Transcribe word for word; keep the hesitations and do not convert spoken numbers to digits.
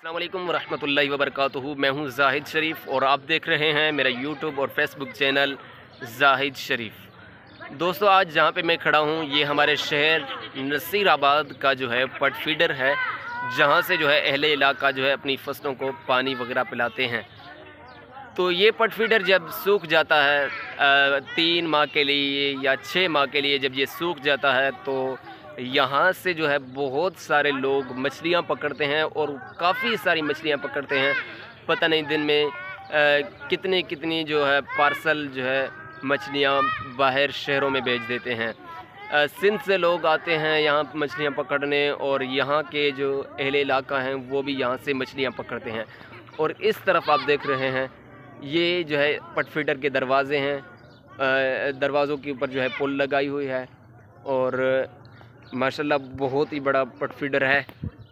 अस्सलाम वालेकुम रहमतुल्लाहि व बरकातुहू। मैं हूं जाहिद शरीफ और आप देख रहे हैं मेरा यूट्यूब और फेसबुक चैनल जाहिद शरीफ। दोस्तों, आज जहां पे मैं खड़ा हूं ये हमारे शहर नसीराबाद का जो है पट फीडर है, जहां से जो है अहले इलाका जो है अपनी फसलों को पानी वगैरह पिलाते हैं। तो ये पट फीडर जब सूख जाता है तीन माह के लिए या छः माह के लिए, जब ये सूख जाता है तो यहाँ से जो है बहुत सारे लोग मछलियाँ पकड़ते हैं और काफ़ी सारी मछलियाँ पकड़ते हैं। पता नहीं दिन में आ, कितनी कितनी जो है पार्सल जो है मछलियाँ बाहर शहरों में भेज देते हैं। आ, सिंध से लोग आते हैं यहाँ मछलियाँ पकड़ने और यहाँ के जो अहले इलाका हैं वो भी यहाँ से मछलियाँ पकड़ते हैं। और इस तरफ आप देख रहे हैं ये जो है पट फीडर के दरवाज़े हैं, दरवाज़ों के ऊपर जो है पुल लगाई हुई है और माशाल्लाह बहुत ही बड़ा पट फीडर है।